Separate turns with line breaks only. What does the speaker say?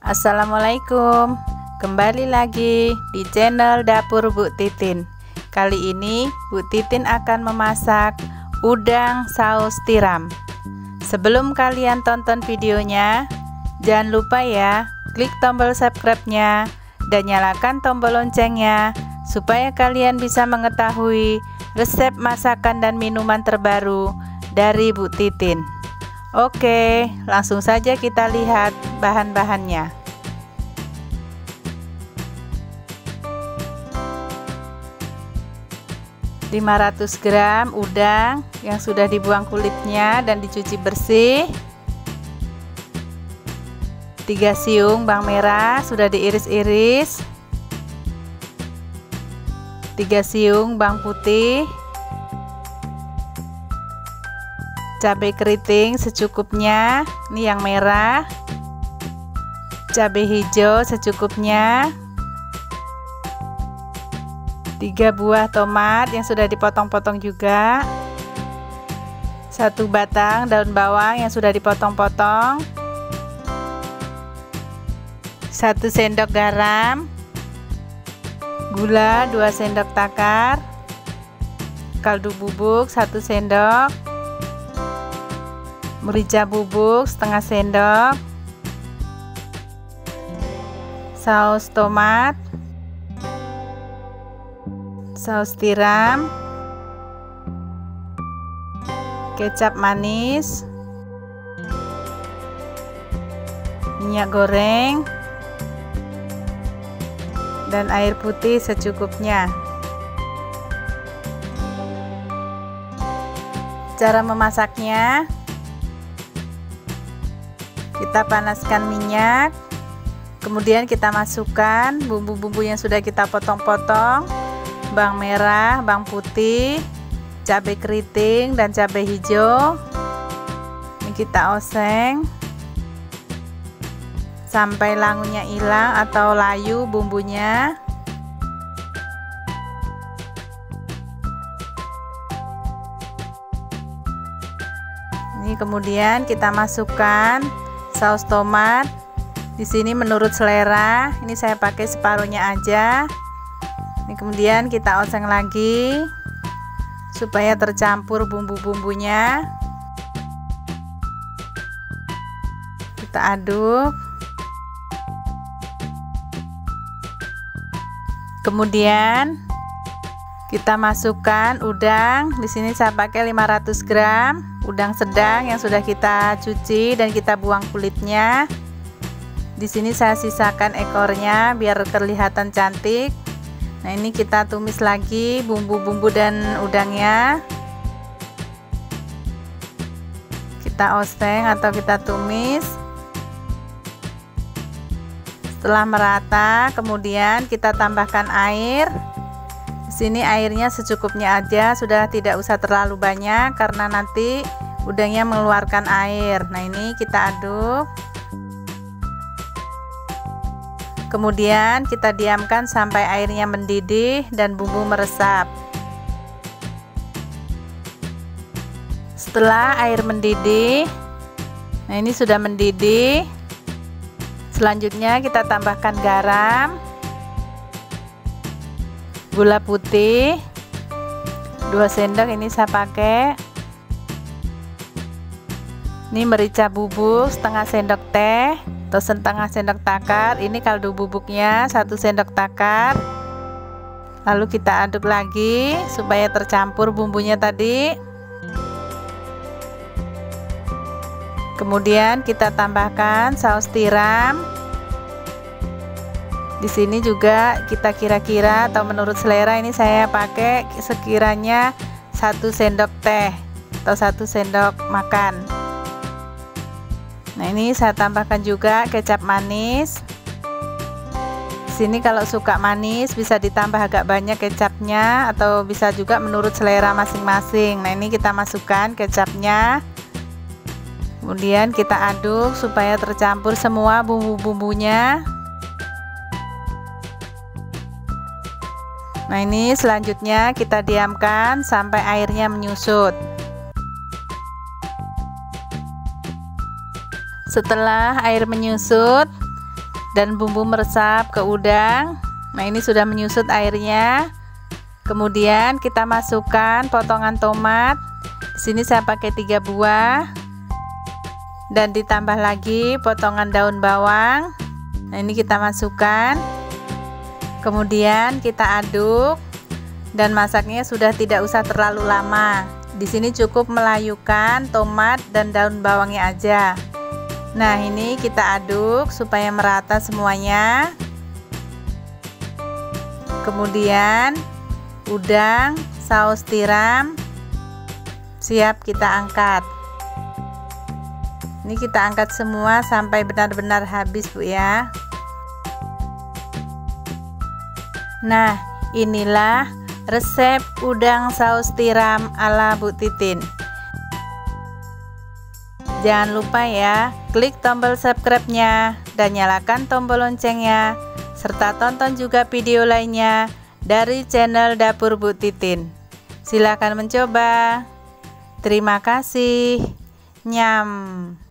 Assalamualaikum, kembali lagi di channel Dapur Bu Titin. Kali ini Bu Titin akan memasak udang saus tiram. Sebelum kalian tonton videonya, jangan lupa ya klik tombol subscribe-nya dan nyalakan tombol loncengnya supaya kalian bisa mengetahui resep masakan dan minuman terbaru dari Bu Titin. Oke, langsung saja kita lihat bahan-bahannya. 500 gram udang yang sudah dibuang kulitnya dan dicuci bersih, 3 siung bawang merah sudah diiris-iris, 3 siung bawang putih, cabai keriting secukupnya, ini yang merah, cabai hijau secukupnya, 3 buah tomat yang sudah dipotong-potong juga, 1 batang daun bawang yang sudah dipotong-potong, 1 sendok garam, gula 2 sendok takar, kaldu bubuk 1 sendok, merica bubuk setengah sendok, saus tomat, saus tiram, kecap manis, minyak goreng, dan air putih secukupnya. Cara memasaknya, kita panaskan minyak, kemudian kita masukkan bumbu-bumbu yang sudah kita potong-potong, bawang merah, bawang putih, cabai keriting dan cabai hijau. Ini kita oseng sampai langunya hilang atau layu bumbunya. Ini kemudian kita masukkan saus tomat. Di sini menurut selera, ini saya pakai separuhnya aja. Ini kemudian kita oseng lagi supaya tercampur bumbu-bumbunya. Kita aduk. Kemudian kita masukkan udang. Di sini saya pakai 500 gram udang sedang yang sudah kita cuci dan kita buang kulitnya. Di sini saya sisakan ekornya biar kelihatan cantik. Nah, ini kita tumis lagi bumbu-bumbu dan udangnya. Kita oseng atau kita tumis. Setelah merata, kemudian kita tambahkan air. Di sini airnya secukupnya aja, sudah tidak usah terlalu banyak karena nanti udangnya mengeluarkan air. Nah, ini kita aduk. Kemudian kita diamkan sampai airnya mendidih dan bumbu meresap. Setelah air mendidih, nah ini sudah mendidih. Selanjutnya kita tambahkan garam, gula putih 2 sendok ini saya pakai. Ini merica bubuk setengah sendok teh atau setengah sendok takar. Ini kaldu bubuknya 1 sendok takar. Lalu kita aduk lagi supaya tercampur bumbunya tadi. Kemudian kita tambahkan saus tiram. Di sini juga kita kira-kira atau menurut selera, ini saya pakai sekiranya 1 sendok teh atau 1 sendok makan. Nah, ini saya tambahkan juga kecap manis. Di sini kalau suka manis bisa ditambah agak banyak kecapnya atau bisa juga menurut selera masing-masing. Nah, ini kita masukkan kecapnya. Kemudian kita aduk supaya tercampur semua bumbu-bumbunya. Nah, ini selanjutnya kita diamkan sampai airnya menyusut. Setelah air menyusut, dan bumbu meresap ke udang. Nah, ini sudah menyusut airnya. Kemudian kita masukkan potongan tomat. Di sini saya pakai 3 buah. Dan ditambah lagi potongan daun bawang. Nah, ini kita masukkan. Kemudian kita aduk. Dan masaknya sudah tidak usah terlalu lama. Di sini cukup melayukan tomat dan daun bawangnya aja. Nah, ini kita aduk supaya merata semuanya. Kemudian udang, saus tiram siap kita angkat. Ini kita angkat semua sampai benar-benar habis, Bu ya. Nah, inilah resep udang saus tiram ala Bu Titin. Jangan lupa ya, klik tombol subscribe-nya dan nyalakan tombol loncengnya, serta tonton juga video lainnya dari channel Dapur Bu Titin. Silakan mencoba. Terima kasih. Nyam.